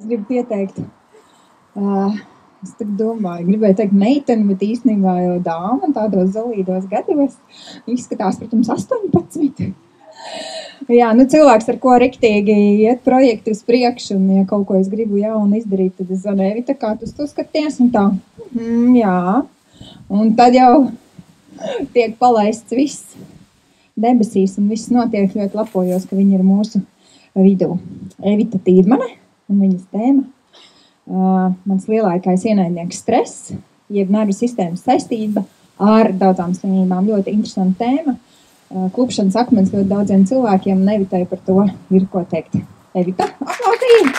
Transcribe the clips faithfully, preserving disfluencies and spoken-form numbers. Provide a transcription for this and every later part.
gribu pieteikt. Uh, es tagad domāju, gribēju teikt meiteni, bet īstenībā jau dāma tādos zolīdos gados. Izskatās, protams, astoņpadsmit. Jā, nu cilvēks, ar ko riktīgi iet projekti uz priekšu, un ja kaut ko es gribu jaunu izdarīt, tad es zinu, Evita, kā tu to skaties, un tā, mm, jā. Un tad jau tiek palaists viss debesīs, un viss notiek. Ļoti lepojos, ka viņi ir mūsu vidū. Evita Tīrmane un viņas tēma. Uh, mans lielākais ienaidnieks stress, jeb nervu sistēmas saistība ar daudzām slimībām. Ļoti interesanta tēma. Uh, klupšanas akmens ļoti daudziem cilvēkiem, un Evitai par to ir ko teikt. Evita, aplausī!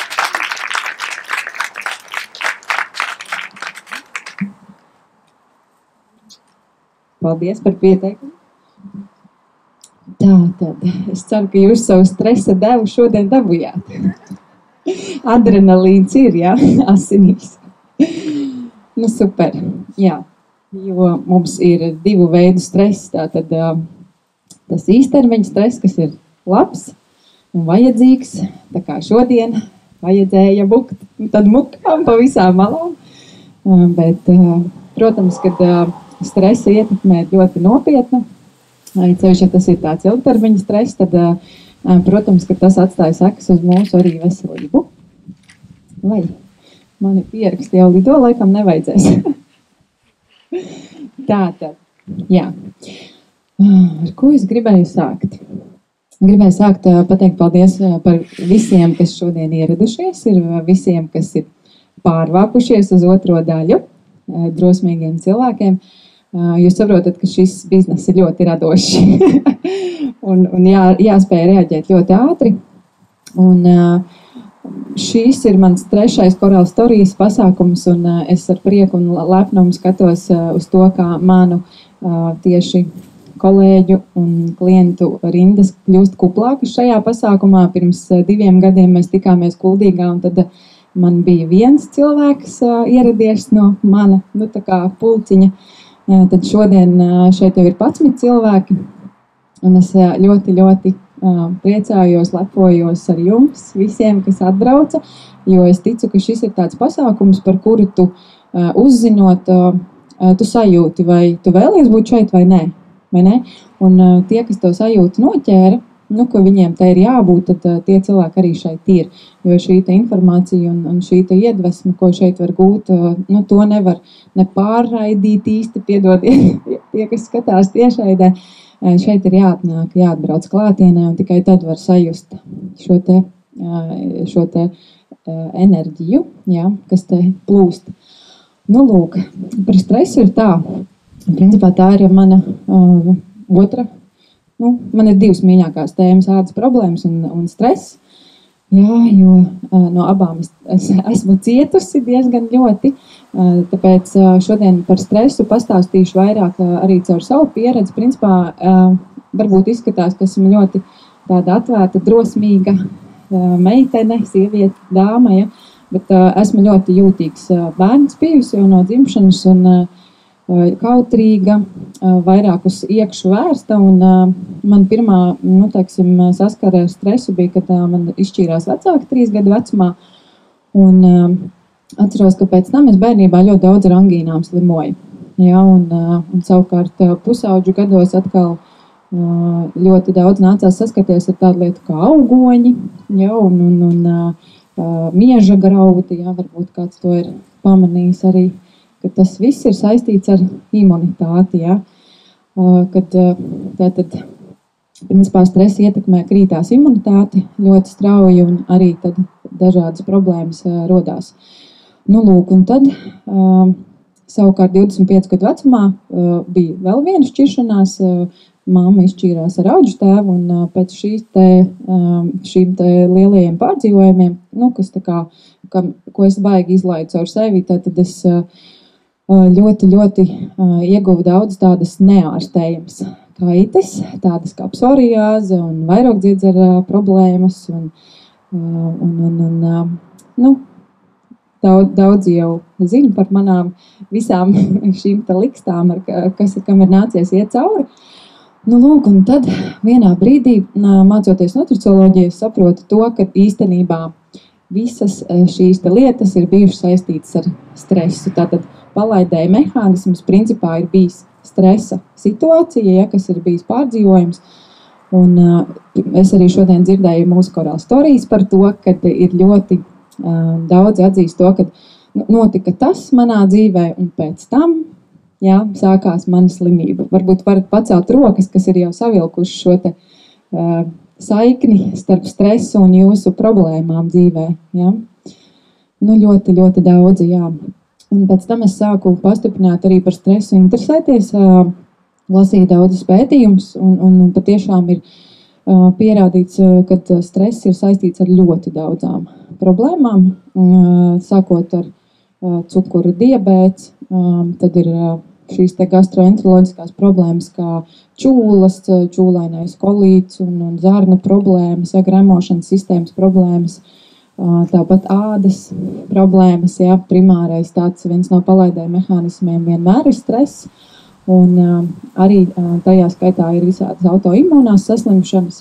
Paldies par pieteikumu. Tā tad, es ceru, ka jūs savu stresa devu šodien dabujāt. Adrenalīns ir, jā, asinīs. Nu, super, jā, jo mums ir divu veidu stress. Tātad tas īstermiņa stress, kas ir labs un vajadzīgs, tā kā šodien vajadzēja bukt, tad mukām pa visām malām. Bet, protams, kad stresa ietekmē ļoti nopietnu, ceļš, ja tas ir tāds ilgtermiņa stress, tad protams, ka tas atstāja sekas uz mūsu arī veselību. Vai mani pieraksti jau lido, laikam nevajadzēs. Tātad, jā. Ar ko es gribēju sākt? Gribēju sākt pateikt paldies par visiem, kas šodien ieradušies, ir visiem, kas ir pārvākušies uz otro daļu, drosmīgiem cilvēkiem. Jūs saprotat, ka šis biznes ir ļoti radošs un, un jā, jāspēj reaģēt ļoti ātri. Un šīs ir mans trešais Coral Stories pasākums, un es ar prieku un lepnumu skatos uz to, kā manu tieši kolēģu un klientu rindas kļūst kuplākas šajā pasākumā. Pirms diviem gadiem mēs tikāmies Kuldīgā, un tad man bija viens cilvēks ieradies no mana, nu tā kā pulciņa. Tad šodien šeit jau ir padsmit cilvēki, un es ļoti, ļoti priecājos, lepojos ar jums visiem, kas atbrauca, jo es ticu, ka šis ir tāds pasākums, par kuru tu uzzinot, tu sajūti, vai tu vēlies būt šeit vai nē, vai nē? Un tie, kas to sajūti noķēra, nu, ka viņiem te ir jābūt, tad tie cilvēki arī šeit ir, jo šī te informācija un, un šī te iedvesma, ko šeit var gūt, nu, to nevar ne pārraidīt īsti, piedodiet, tie, kas skatās tiešraidē, šeit ir jāatnāk, jāatbrauc klātienē, un tikai tad var sajust šo te, šo te enerģiju, jā, kas te plūst. Nu, lūk, par stresu ir tā, principā tā ir mana uh, otra. Nu, man ir divas mīļākās tēmas, ādas problēmas un, un stress. Jā, jo uh, no abām es, es esmu cietusi diezgan ļoti. Uh, tāpēc uh, šodien par stresu pastāstīšu vairāk uh, arī caur savu pieredzi. Principā uh, varbūt izskatās, ka esmu ļoti tāda atvērta, drosmīga uh, meitene, sieviete, dāma, ja? Bet uh, esmu ļoti jūtīgs uh, bērns bijusi jau no dzimšanas un uh, kautrīga, vairāk uz iekšu vērsta, un man pirmā, nu, teiksim, saskara ar stresu bija, kad man izšķīrās vecāki trīs gadu vecumā, un atceros, ka pēc tam es bērnībā ļoti daudz ar angīnām slimoju, ja, un, un savukārt pusauģu gados atkal ļoti daudz nācās saskarties ar tādu lietu kā augoņi, ja, un, un, un mieža graudi, ja, varbūt kāds to ir pamanījis arī, ka tas viss ir saistīts ar imunitāti, ja? Kad tātad, principā, stresa ietekmē krītās imunitāti ļoti strauji un arī tad dažādas problēmas rodās. Nu, lūk, un tad savukārt divdesmit pieci gadu vecumā bija vēl viena šķiršanās, mamma izšķīrās ar audžu tēvu, un pēc šīs te, šīm te lielajiem pārdzīvojumiem, nu, kas tā kā, ka, ko es baigi izlaidu caur sevi, tad es ļoti, ļoti ieguvu daudz tādas neārstējamas kaites, tādas kā psoriāze un vairogdziedzera problēmas un, un, un, un nu, daudz, daudz jau zinu par manām visām šīm te likstām, ar, kas, kam ir nācies iet cauri. Nu, lūk, un tad vienā brīdī, mācoties nutricioloģiju, saprotu to, ka īstenībā visas šīs lietas ir bijušas saistītas ar stresu. Tātad palaidēja mehānisms principā ir bijis stresa situācija, ja, kas ir bijis pārdzīvojums. Un uh, es arī šodien dzirdēju mūsu korāla storijas par to, ka ir ļoti uh, daudzi atzīst to, ka notika tas manā dzīvē un pēc tam, jā, sākās mana slimība. Varbūt varat pacelt rokas, kas ir jau savilkuši šo te uh, saikni starp stresu un jūsu problēmām dzīvē, jā. Nu, ļoti, ļoti daudzi, jā. Un pēc tam es sāku pastiprināt arī par stresu interesēties, uh, lasīju daudzus pētījumus, un, un patiešām ir uh, pierādīts, uh, ka stress ir saistīts ar ļoti daudzām problēmām, uh, sākot ar uh, cukura diabēts, um, tad ir uh, šīs te gastroenteroloģiskās problēmas kā čūlas, čūlainais kolīts un, un zarnu problēmas, ja, gremošanas sistēmas problēmas, uh, tāpat ādas problēmas, ja, primārais tāds viens no palaidēja mehānismiem vienmēr ir stress. Un uh, arī uh, tajā skaitā ir visādas autoimūnās saslimšanas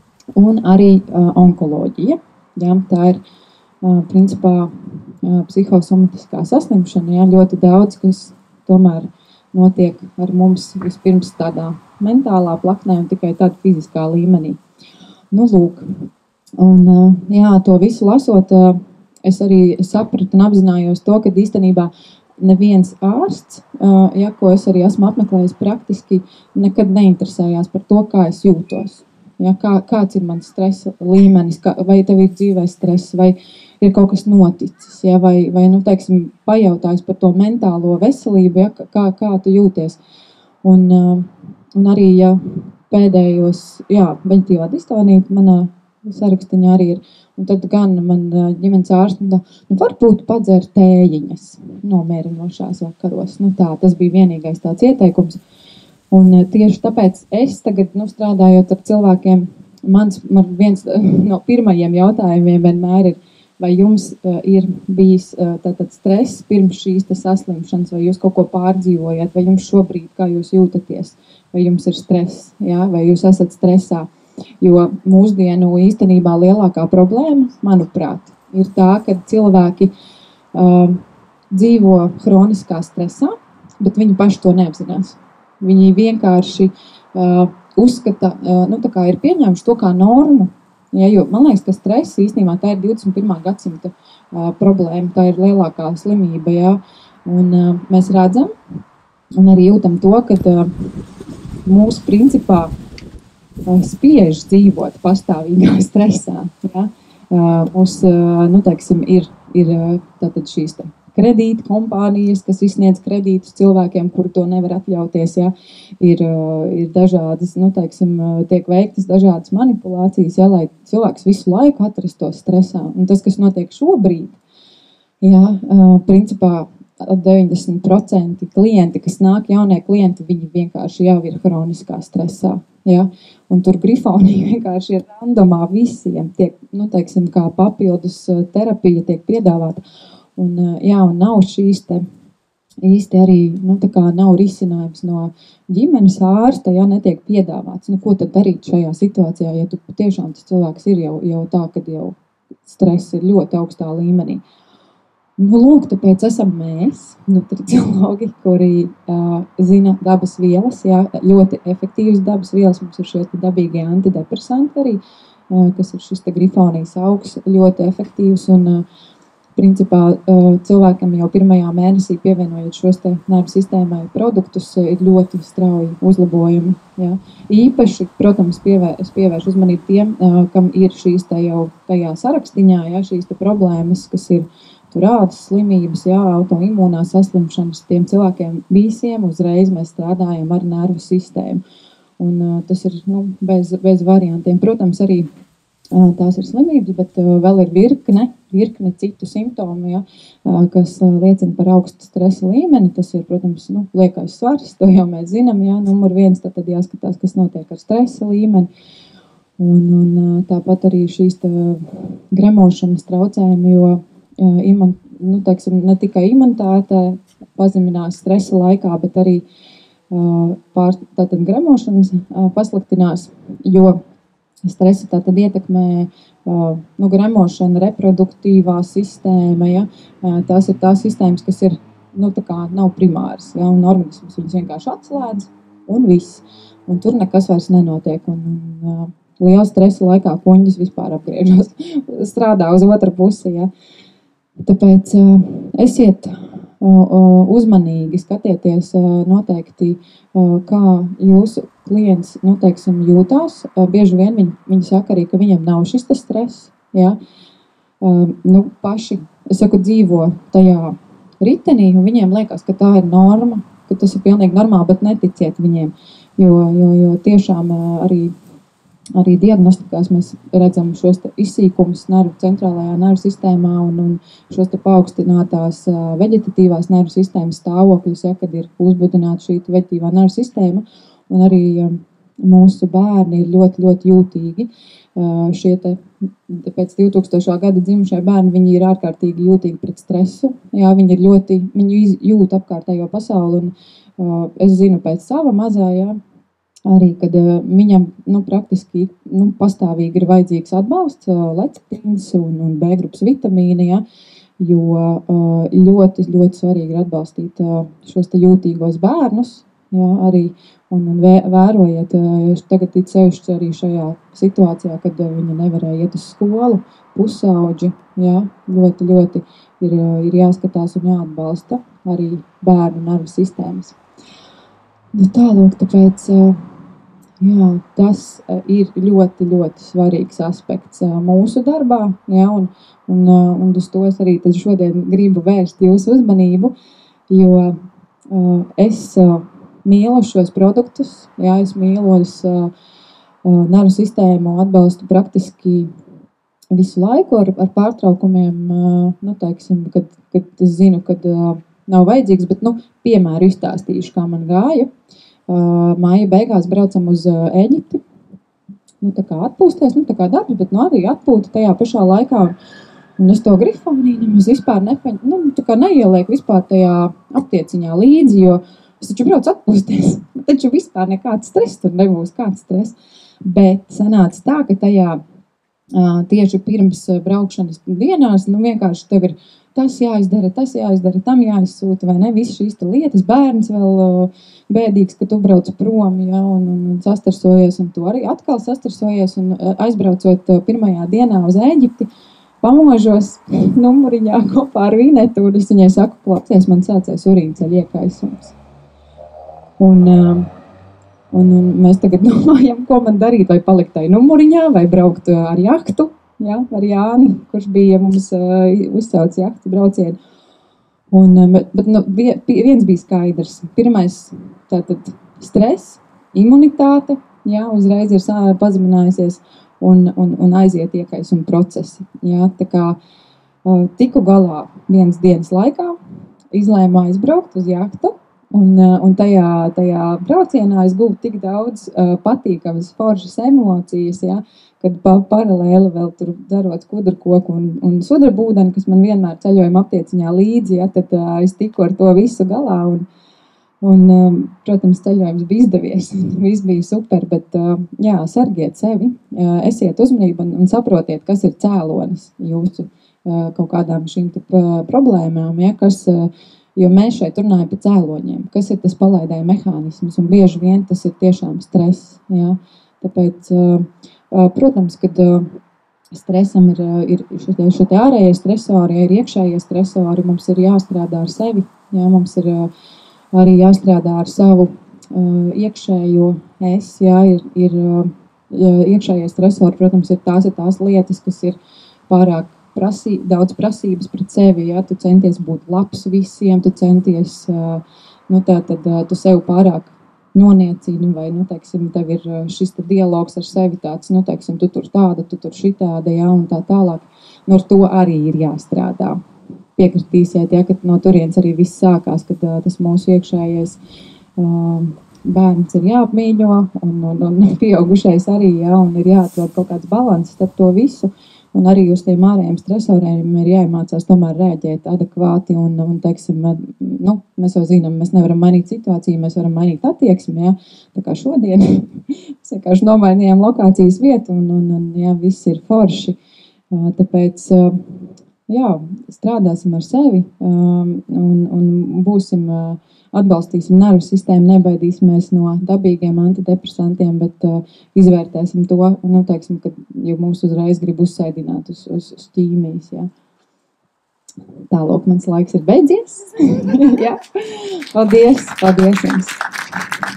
un arī uh, onkoloģija. Ja, tā ir uh, principā uh, psihosomatiskā saslimšana. Ja, ļoti daudz, kas tomēr notiek ar mums vispirms tādā mentālā plaknē un tikai tādā fiziskā līmenī. Nu, lūk. Un uh, jā, to visu lasot, uh, es arī sapratu un apzinājos to, ka īstenībā neviens ārsts, ja, ko es arī esmu apmeklējis praktiski, nekad neinteresējās par to, kā es jūtos. Ja, kā, kāds ir mans stresa līmenis, kā, vai tev ir dzīvē stress, vai ir kaut kas noticis, ja, vai, vai nu, teiksim, pajautājis par to mentālo veselību, ja, kā, kā tu jūties. Un, un arī, ja pēdējos, jā, veģetīvā distonīta manā sarakstiņā arī ir. Un tad gan man ģimenes ārsti, nu, varbūt padzer tējiņas nomierinošās vakaros. Nu tā, tas bija vienīgais tāds ieteikums. Un tieši tāpēc es tagad, nu, strādājot ar cilvēkiem, mans, man viens no pirmajiem jautājumiem vienmēr ir, vai jums ir bijis tātad stress pirms šīs te saslimšanas, vai jūs kaut ko pārdzīvojat, vai jums šobrīd, kā jūs jūtaties, vai jums ir stress, jā, vai jūs esat stresā. Jo mūsdienu īstenībā lielākā problēma, manuprāt, ir tā, ka cilvēki uh, dzīvo hroniskā stresā, bet viņi paši to neapzinās. Viņi vienkārši uh, uzskata, uh, nu tā kā ir pieņēmuši to kā normu, ja, jo man liekas, ka stress īstenībā tā ir divdesmit pirmā gadsimta uh, problēma, tā ir lielākā slimība, ja, un uh, mēs redzam un arī jūtam to, ka uh, mūsu principā spiež dzīvot pastāvīgā stresā. Ja? Mums, nu, teiksim, ir, ir tātad šīs te kredīta kompānijas, kas izsniedz kredītus cilvēkiem, kuri to nevar atļauties. Ja? Ir, ir dažādas, nu, teiksim, tiek veiktas dažādas manipulācijas, ja? Lai cilvēks visu laiku atrastos stresā. Un tas, kas notiek šobrīd, ja? Principā deviņdesmit procenti klienti, kas nāk, jaunie klienti, viņi vienkārši jau ir hroniskā stresā. Ja? Un tur grifonī vienkārši ir randomā visiem, tiek, nu, teiksim, kā papildus terapija tiek piedāvāta. Un, jā, un nav šīs te īsti arī, nu, tā kā nav risinājums no ģimenes ārsta, ja netiek piedāvāts. Nu, ko tad darīt šajā situācijā, ja tu tiešām tas cilvēks ir jau, jau tā, kad jau stress ir ļoti augstā līmenī. Nu, lūk, tāpēc esam mēs, nutriciologi, kuri uh, zina dabas vielas, jā, ļoti efektīvas dabas vielas. Mums ir šie dabīgie antidepresanti arī, uh, kas ir šis te grifonijas augs, ļoti efektīvs. Un, uh, principā, uh, cilvēkam jau pirmajā mēnesī pievienojot šos te nervu sistēmai produktus, uh, ir ļoti strauji uzlabojumi. Jā. Īpaši, protams, pievēr, es pievēršu uzmanību tiem, uh, kam ir šīs te jau tajā sarakstiņā, jā, šīs te problēmas, kas ir tur ādas slimības, jā, autoimūnās saslimšanas, tiem cilvēkiem visiem uzreiz mēs strādājam ar nervu sistēmu. Un uh, tas ir, nu, bez, bez variantiem. Protams, arī uh, tās ir slimības, bet uh, vēl ir virkne, virkne citu simptomu, jā, uh, kas uh, liecina par augstu stresa līmeni. Tas ir, protams, nu, liekais svars, to jau mēs zinām, jā, numur viens, tad, tad jāskatās, kas notiek ar stresa līmeni. Un, un uh, tāpat arī šīs tā gremošanas traucējumi, jo Imun, nu, teiksim, ne tikai imunitāte pazeminās stresa laikā, bet arī uh, pār, tātad gremošanas uh, pasliktinās, jo stresa tātad ietekmē uh, nu, gremošana, reproduktīvā sistēma, ja, uh, tās ir tās sistēmas, kas ir, nu, tā kā nav primāras, ja, un organisms viņas vienkārši atslēdz, un viss. Un tur nekas vairs nenotiek, un, un uh, liela stresa laikā kuņģis vispār apgriežos, strādā uz otru pusi, ja. Tāpēc uh, esiet uzmanīgi, skatieties noteikti, kā jūsu klients, nu, teiksim, jūtās. Bieži vien viņi, viņi saka arī, ka viņam nav šis tas stress, ja? Nu, paši, es saku, dzīvo tajā ritenī, un viņiem liekas, ka tā ir norma, ka tas ir pilnīgi normāli, bet neticiet viņiem, jo, jo, jo tiešām arī Arī diagnostikās mēs redzam šos izsīkumus nervu centrālajā nervu sistēmā un, un šos te paaugstinātās veģetatīvās nervu sistēmas stāvokļus, ja, kad ir uzbudināta šī veģetatīvā nervu sistēma, un arī mūsu bērni ir ļoti, ļoti jūtīgi. Šie te, pēc divtūkstošā gada dzimušie bērni, viņi ir ārkārtīgi jūtīgi pret stresu, jā, viņi ir ļoti, viņi jūt apkārtējo pasauli, un es zinu pēc sava mazā, jā, arī, kad uh, viņam, nu, praktiski, nu, pastāvīgi ir vajadzīgs atbalsts, uh, lecitīns un, un B-grupas vitamīni, ja, jo uh, ļoti, ļoti svarīgi ir atbalstīt uh, šos te jūtīgos bērnus, ja, arī, un, un vē, vērojiet, uh, tagad it sevišķi arī šajā situācijā, kad uh, viņi nevarēja iet uz skolu, pusauģi, ja, ļoti, ļoti ir, uh, ir jāskatās un jāatbalsta arī bērnu nervu sistēmas. Nu, tālūk, tāpēc... Uh, Jā, tas ir ļoti, ļoti svarīgs aspekts mūsu darbā, jā, un, un, un uz to es arī tad šodien gribu vērst jūsu uzmanību, jo uh, es uh, mīlu šos produktus, jā, es mīlu es uh, nervu sistēmu atbalstu praktiski visu laiku ar, ar pārtraukumiem, uh, nu, teiksim, kad, kad es zinu, kad uh, nav vajadzīgs, bet, nu, piemēru izstāstīšu, kā man gāja. Uh, māja beigās braucam uz uh, Eģipti, nu tā kā atpūsties, nu tā kā darbs, bet nu arī atpūta tajā pašā laikā, un es to grifonī nemaz vispār nepaņ, nu tā kā neieliek vispār tajā aptieciņā līdzi, jo es taču braucu atpūsties, taču vispār nekāds stress tur nebūs, kāds stress, bet sanāca tā, ka tajā uh, tieši pirms braukšanas dienās, nu vienkārši tev ir tas jāizdara, tas jāizdara, tam jāizsūta, vai ne, visas šīs lietas, bērns vēl uh, bēdīgs, ka tu brauc prom, ja, un, un, un sastarsojies, un tu arī atkal sastarsojies, un uh, aizbraucot uh, pirmajā dienā uz Ēģipti, pamožos numuriņā kopā ar Vinetu, un es viņai saku, klausies, man sācies urīnceļa iekaisums. Un, uh, un, un mēs tagad domājam, ko man darīt, vai palikt tai numuriņā, vai braukt uh, ar jahtu, ja, ar Jāni, kurš bija mums uh, uzsauc jahtu braucienu. Un, bet, bet nu, viens bija skaidrs. Pirmais, tātad stress, imunitāte, jā, uzreiz ir pazeminājusies un, un, un aiziet iekaisuma procesi. Jā, tā kā uh, tiku galā vienas dienas laikā, izlēmu aizbraukt uz jahtu, un, uh, un tajā, tajā braucienā es guvu tik daudz uh, patīkamas foršas emocijas, jā, kad pa, paralēli vēl tur darot skudurkoku un, un sudrabūdeni, kas man vienmēr ceļojuma aptieciņā līdzi, ja, tad uh, es tiku ar to visu galā un, un um, protams, ceļojums bija izdevies, viss bija super, bet uh, jā, sargiet sevi, uh, esiet uzmanību un, un saprotiet, kas ir cēlonis jūsu uh, kaut kādām šīm te, uh, problēmām, ja, kas, uh, jo mēs šeit runājam par cēloņiem, kas ir tas palaidēja mehānisms, un bieži vien tas ir tiešām stress, ja, tāpēc... Uh, Protams, kad stresam ir, ir šitie, šitie ārējie stresori, ir iekšējie stresori, mums ir jāstrādā ar sevi, jā, mums ir arī jāstrādā ar savu iekšējo es, jā, ir, ir iekšējie stresori, protams, ir tās, ir tās lietas, kas ir pārāk prasī, daudz prasības pret sevi, jā, tu centies būt labs visiem, tu centies, nu tā tad tu sev pārāk noniecini, vai, nu, teiksim, tev ir šis te dialogs ar sevi tāds, nu, teiksim, tu tur tāda, tu tur šitāda, jā, un tā tālāk. Nu, ar to arī ir jāstrādā. Piekritīsiet, ja, ka no turienes arī viss sākās, kad uh, tas mūsu iekšējais uh, bērns ir jāapmīļo, un, un, un pieaugušais arī, jā, un ir jāatrod kaut kāds balans starp to visu. Un arī uz tiem ārējiem stresoriem ir jāiemācās tomēr rēģēt adekvāti un, un teiksim, nu, mēs jau zinām, mēs nevaram mainīt situāciju, mēs varam mainīt attieksmi, jā. Tā kā šodien mēs vienkārši nomainījām lokācijas vietu un, un, un jā, viss ir forši. Tāpēc, jā, strādāsim ar sevi un, un būsim, atbalstīsim nervu sistēmu, nebaidīsimies no dabīgiem antidepresantiem, bet izvērtēsim to, nu, teiksim, kad jau mūs uzreiz grib uzsēdināt uz, uz, uz ķīmijas, jā. Tālūk, mans laiks ir beidzies. Jā. Paldies, paldies jums.